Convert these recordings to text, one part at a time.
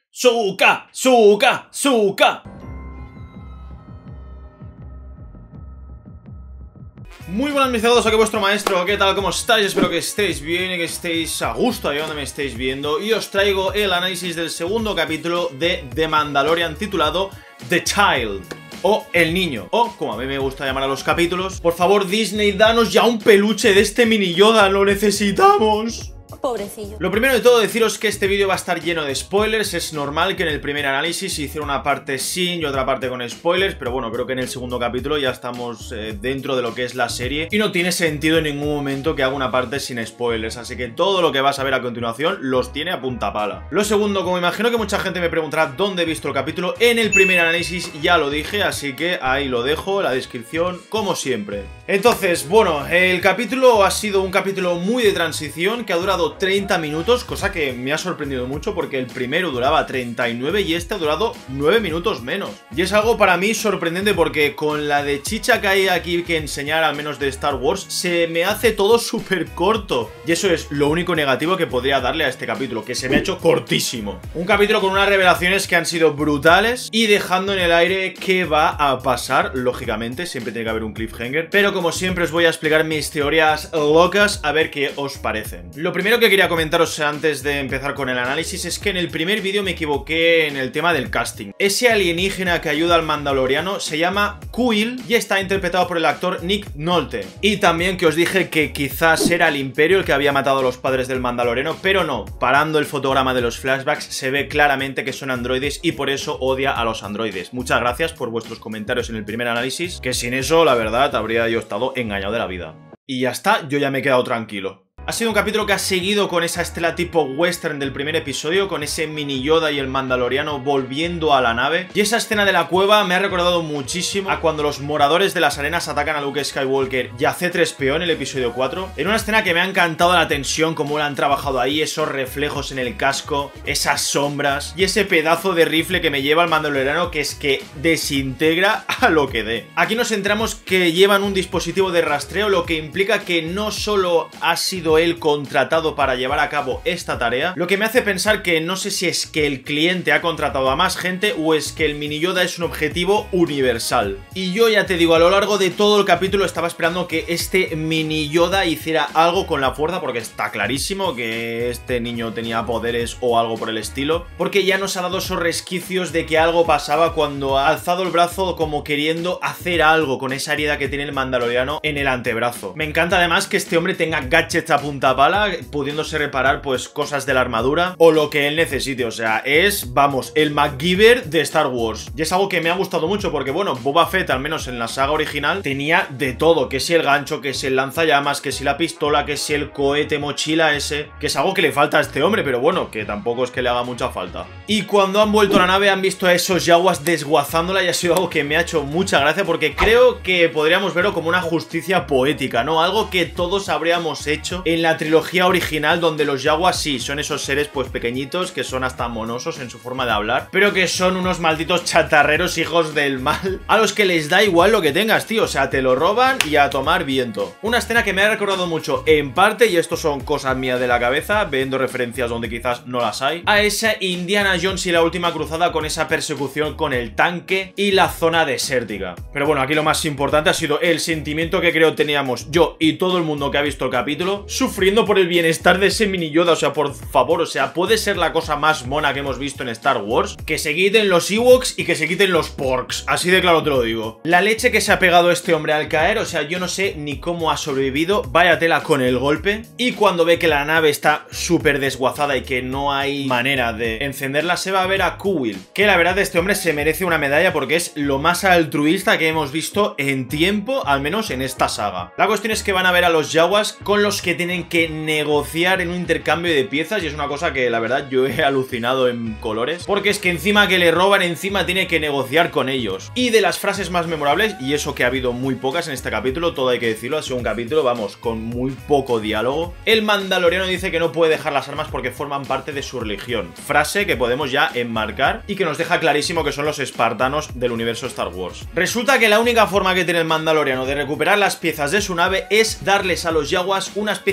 ¡Suka! ¡Suka! ¡Suka! Muy buenas mis cerdos, aquí vuestro maestro, ¿qué tal? ¿Cómo estáis? Espero que estéis bien y que estéis a gusto ahí donde me estéis viendo. Y os traigo el análisis del segundo capítulo de The Mandalorian titulado The Child, o El Niño, o como a mí me gusta llamar a los capítulos. Por favor, Disney, danos ya un peluche de este mini Yoda, lo necesitamos. Pobrecillo. Lo primero de todo, deciros que este vídeo va a estar lleno de spoilers. Es normal que en el primer análisis se hiciera una parte sin y otra parte con spoilers, pero bueno, creo que en el segundo capítulo ya estamos dentro de lo que es la serie y no tiene sentido en ningún momento que haga una parte sin spoilers, así que todo lo que vas a ver a continuación los tiene a punta pala. Lo segundo, como imagino que mucha gente me preguntará dónde he visto el capítulo, en el primer análisis ya lo dije, así que ahí lo dejo, la descripción, como siempre. Entonces, bueno, el capítulo ha sido un capítulo muy de transición que ha durado 30 minutos, cosa que me ha sorprendido mucho porque el primero duraba 39 y este ha durado 9 minutos menos. Y es algo para mí sorprendente porque con la de chicha que hay aquí que enseñar, al menos de Star Wars, se me hace todo súper corto. Y eso es lo único negativo que podría darle a este capítulo, que se me ha hecho cortísimo. Un capítulo con unas revelaciones que han sido brutales y dejando en el aire qué va a pasar, lógicamente, siempre tiene que haber un cliffhanger. Pero como siempre os voy a explicar mis teorías locas a ver qué os parecen. Lo primero que quería comentaros antes de empezar con el análisis es que en el primer vídeo me equivoqué en el tema del casting. Ese alienígena que ayuda al mandaloriano se llama Kuiil y está interpretado por el actor Nick Nolte. Y también que os dije que quizás era el Imperio el que había matado a los padres del mandaloriano, pero no, parando el fotograma de los flashbacks se ve claramente que son androides y por eso odia a los androides. Muchas gracias por vuestros comentarios en el primer análisis, que sin eso la verdad habría yo estado engañado de la vida. Y ya está, yo ya me he quedado tranquilo. Ha sido un capítulo que ha seguido con esa estela tipo western del primer episodio, con ese mini Yoda y el mandaloriano volviendo a la nave. Y esa escena de la cueva me ha recordado muchísimo a cuando los moradores de las arenas atacan a Luke Skywalker y a C-3PO en el episodio 4. En una escena que me ha encantado la tensión, como la han trabajado ahí, esos reflejos en el casco, esas sombras y ese pedazo de rifle que me lleva al mandaloriano, que es que desintegra a lo que dé. Aquí nos centramos que llevan un dispositivo de rastreo, lo que implica que no solo ha sido él contratado para llevar a cabo esta tarea, lo que me hace pensar que no sé si es que el cliente ha contratado a más gente o es que el mini Yoda es un objetivo universal. Y yo ya te digo, a lo largo de todo el capítulo estaba esperando que este mini Yoda hiciera algo con la fuerza, porque está clarísimo que este niño tenía poderes o algo por el estilo, porque ya nos ha dado esos resquicios de que algo pasaba cuando ha alzado el brazo como queriendo hacer algo con esa herida que tiene el mandaloriano en el antebrazo. Me encanta además que este hombre tenga gadgets a punta pala, pudiéndose reparar pues cosas de la armadura o lo que él necesite. O sea, es, vamos, el MacGyver de Star Wars. Y es algo que me ha gustado mucho porque, bueno, Boba Fett, al menos en la saga original, tenía de todo, que si el gancho, que si el lanzallamas, que si la pistola, que si el cohete mochila ese, que es algo que le falta a este hombre, pero bueno, que tampoco es que le haga mucha falta. Y cuando han vuelto a la nave han visto a esos yaguas desguazándola y ha sido algo que me ha hecho mucha gracia porque creo que podríamos verlo como una justicia poética, ¿no? Algo que todos habríamos hecho en la trilogía original, donde los yaguas sí son esos seres pues pequeñitos que son hasta monosos en su forma de hablar, pero que son unos malditos chatarreros hijos del mal a los que les da igual lo que tengas, tío. O sea, te lo roban y a tomar viento. Una escena que me ha recordado mucho en parte, y esto son cosas mías de la cabeza, viendo referencias donde quizás no las hay, a esa Indiana Jones y la última cruzada, con esa persecución con el tanque y la zona desértica. Pero bueno, aquí lo más importante ha sido el sentimiento que creo teníamos yo y todo el mundo que ha visto el capítulo, sufriendo por el bienestar de ese mini Yoda. O sea, por favor, o sea, puede ser la cosa más mona que hemos visto en Star Wars, que se quiten los Ewoks y que se quiten los Porks, así de claro te lo digo. La leche que se ha pegado este hombre al caer, o sea, yo no sé ni cómo ha sobrevivido, vaya tela con el golpe. Y cuando ve que la nave está súper desguazada y que no hay manera de encenderla, se va a ver a Kuiil, que la verdad este hombre se merece una medalla porque es lo más altruista que hemos visto en tiempo, al menos en esta saga. La cuestión es que van a ver a los yaguas con los que tienen que negociar en un intercambio de piezas, y es una cosa que la verdad yo he alucinado en colores, porque es que encima que le roban, encima tiene que negociar con ellos. Y de las frases más memorables, y eso que ha habido muy pocas en este capítulo, todo hay que decirlo, ha sido un capítulo, vamos, con muy poco diálogo. El mandaloriano dice que no puede dejar las armas porque forman parte de su religión, frase que podemos ya enmarcar y que nos deja clarísimo que son los espartanos del universo Star Wars. Resulta que la única forma que tiene el mandaloriano de recuperar las piezas de su nave es darles a los yaguas una especie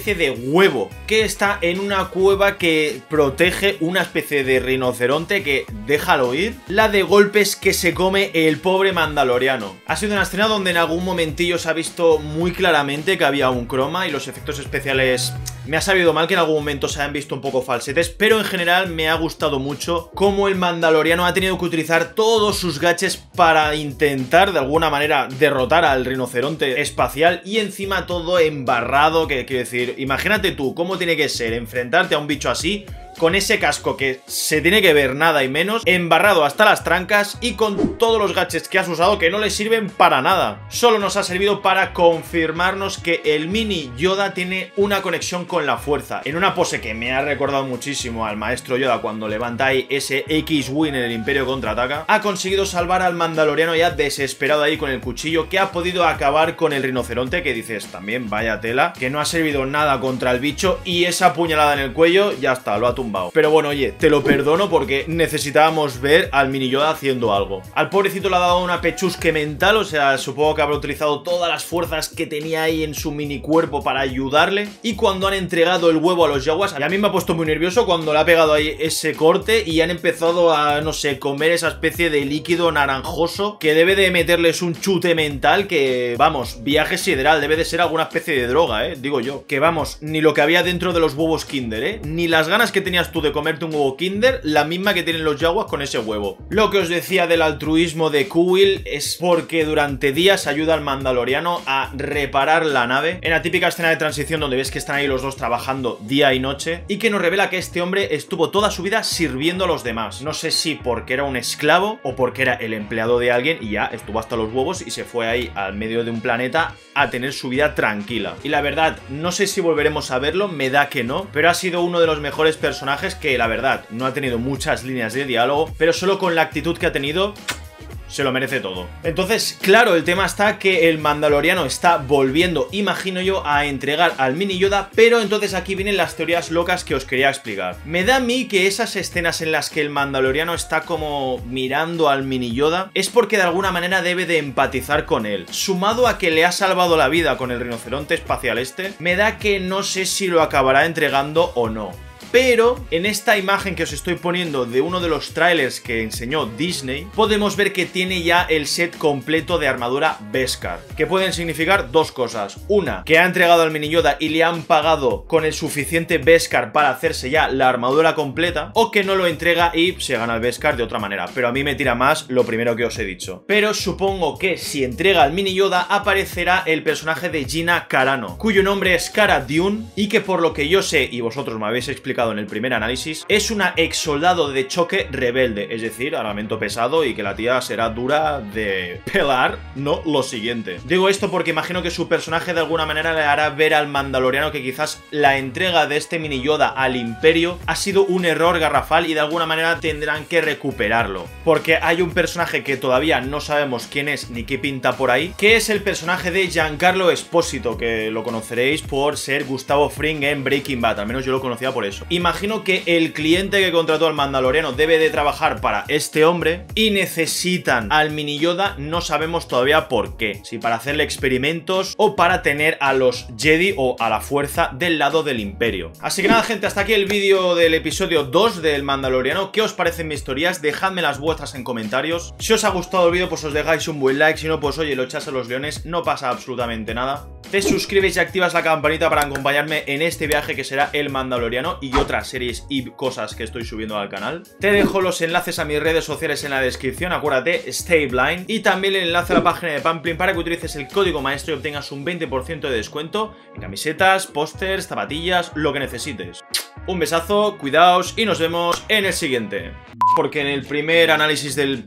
especie de huevo que está en una cueva que protege una especie de rinoceronte que, déjalo ir, la de golpes que se come el pobre mandaloriano. Ha sido una escena donde en algún momentillo se ha visto muy claramente que había un croma y los efectos especiales... Me ha sabido mal que en algún momento se hayan visto un poco falsetes, pero en general me ha gustado mucho cómo el mandaloriano ha tenido que utilizar todos sus gadgets para intentar de alguna manera derrotar al rinoceronte espacial, y encima todo embarrado, que quiero decir, imagínate tú cómo tiene que ser enfrentarte a un bicho así, con ese casco que se tiene que ver nada y menos, embarrado hasta las trancas y con todos los gadgets que has usado que no le sirven para nada. Solo nos ha servido para confirmarnos que el mini Yoda tiene una conexión con la fuerza, en una pose que me ha recordado muchísimo al maestro Yoda cuando levanta ahí ese X-Wing en el Imperio Contraataca. Ha conseguido salvar al mandaloriano ya desesperado ahí con el cuchillo, que ha podido acabar con el rinoceronte, que dices también vaya tela, que no ha servido nada contra el bicho, y esa puñalada en el cuello ya está, lo ha tumbado. Pero bueno, oye, te lo perdono porque necesitábamos ver al mini Yoda haciendo algo. Al pobrecito le ha dado una pechusque mental, o sea, supongo que habrá utilizado todas las fuerzas que tenía ahí en su mini cuerpo para ayudarle. Y cuando han entregado el huevo a los Jawas, a mí me ha puesto muy nervioso cuando le ha pegado ahí ese corte y han empezado a, no sé, comer esa especie de líquido naranjoso que debe de meterles un chute mental que, vamos, viaje sideral, debe de ser alguna especie de droga, digo yo. Que vamos, ni lo que había dentro de los huevos Kinder, ni las ganas que tenías tú de comerte un huevo Kinder, la misma que tienen los Jawas con ese huevo. Lo que os decía del altruismo de Kuiil es porque durante días ayuda al mandaloriano a reparar la nave, en la típica escena de transición donde ves que están ahí los dos trabajando día y noche, y que nos revela que este hombre estuvo toda su vida sirviendo a los demás. No sé si porque era un esclavo o porque era el empleado de alguien y ya estuvo hasta los huevos y se fue ahí al medio de un planeta a tener su vida tranquila. Y la verdad, no sé si volveremos a verlo, me da que no, pero ha sido uno de los mejores personajes que la verdad no ha tenido muchas líneas de diálogo, pero solo con la actitud que ha tenido se lo merece todo. Entonces, claro, el tema está que el mandaloriano está volviendo, imagino yo, a entregar al mini Yoda, pero entonces aquí vienen las teorías locas que os quería explicar. Me da a mí que esas escenas en las que el mandaloriano está como mirando al mini Yoda es porque de alguna manera debe de empatizar con él. Sumado a que le ha salvado la vida con el rinoceronte espacial me da que no sé si lo acabará entregando o no. Pero en esta imagen que os estoy poniendo de uno de los trailers que enseñó Disney, podemos ver que tiene ya el set completo de armadura Beskar, que pueden significar dos cosas. Una, que ha entregado al mini Yoda y le han pagado con el suficiente Beskar para hacerse ya la armadura completa, o que no lo entrega y se gana el Beskar de otra manera. Pero a mí me tira más lo primero que os he dicho. Pero supongo que si entrega al mini Yoda aparecerá el personaje de Gina Carano, cuyo nombre es Cara Dune, y que por lo que yo sé, y vosotros me habéis explicado en el primer análisis, es una ex soldado de choque rebelde, es decir, armamento pesado, y que la tía será dura de pelar, no lo siguiente. Digo esto porque imagino que su personaje de alguna manera le hará ver al mandaloriano que quizás la entrega de este mini Yoda al Imperio ha sido un error garrafal y de alguna manera tendrán que recuperarlo, porque hay un personaje que todavía no sabemos quién es ni qué pinta por ahí, que es el personaje de Giancarlo Esposito, que lo conoceréis por ser Gustavo Fring en Breaking Bad, al menos yo lo conocía por eso. Imagino que el cliente que contrató al mandaloriano debe de trabajar para este hombre y necesitan al mini Yoda, no sabemos todavía por qué, si para hacerle experimentos o para tener a los Jedi o a la fuerza del lado del Imperio. Así que nada, gente, hasta aquí el vídeo del episodio 2 del Mandaloriano. ¿Qué os parecen mis teorías? Dejadme las vuestras en comentarios. Si os ha gustado el vídeo, pues os dejáis un buen like, si no, pues oye, lo echas a los leones, no pasa absolutamente nada. Te suscribes y activas la campanita para acompañarme en este viaje que será el Mandaloriano y otras series y cosas que estoy subiendo al canal. Te dejo los enlaces a mis redes sociales en la descripción, acuérdate, stay blind, y también el enlace a la página de Pamplin para que utilices el código maestro y obtengas un 20% de descuento en camisetas, pósters, zapatillas, lo que necesites. Un besazo, cuidaos y nos vemos en el siguiente. Porque en el primer análisis del...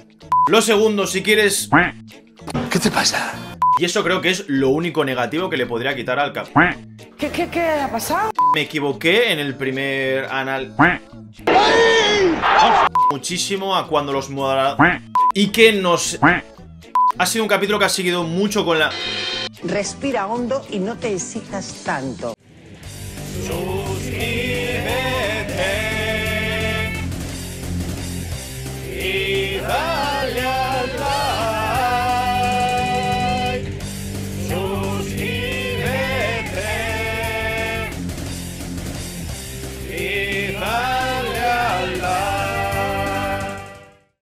Lo segundo, si quieres... ¿Qué te pasa? Y eso creo que es lo único negativo que le podría quitar al cap. ¿Qué ha pasado? Me equivoqué en el primer muchísimo a cuando los moderadores... Y que nos... Ha sido un capítulo que ha seguido mucho con la... Respira hondo y no te excitas tanto.